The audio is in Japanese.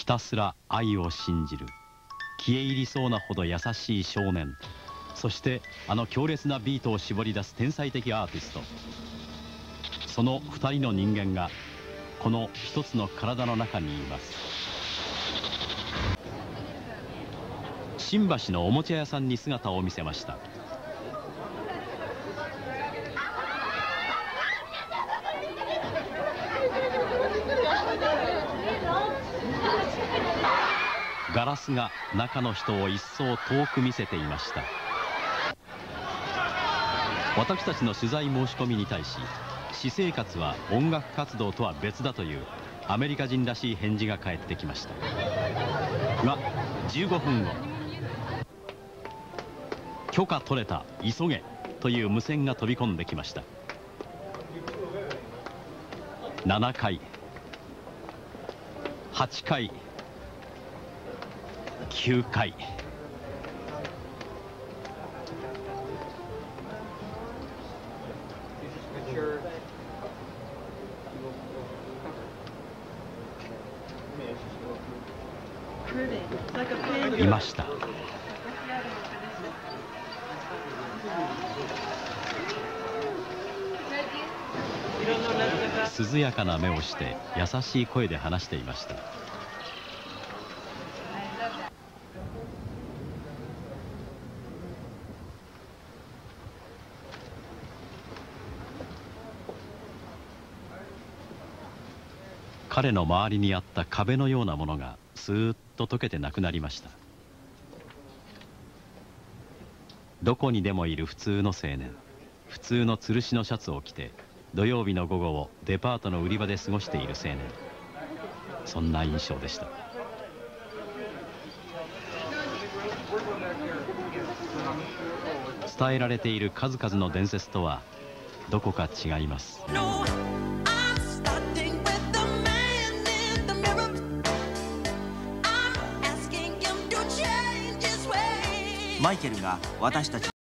ひたすら愛を信じる消え入りそうなほど優しい少年、そしてあの強烈なビートを絞り出す天才的アーティスト、その2人の人間がこの一つの体の中にいます。新橋のおもちゃ屋さんに姿を見せました。ガラスが中の人を一層遠く見せていました。私たちの取材申し込みに対し、私生活は音楽活動とは別だというアメリカ人らしい返事が返ってきましたが、15分後、許可取れた、急げという無線が飛び込んできました。7回、8回、9回。いました。涼やかな目をして優しい声で話していました。彼の周りにあった壁のようなものがスーッと溶けてなくなりました。どこにでもいる普通の青年、普通の吊るしのシャツを着て土曜日の午後をデパートの売り場で過ごしている青年、そんな印象でした。伝えられている数々の伝説とはどこか違います。 マイケルが私たち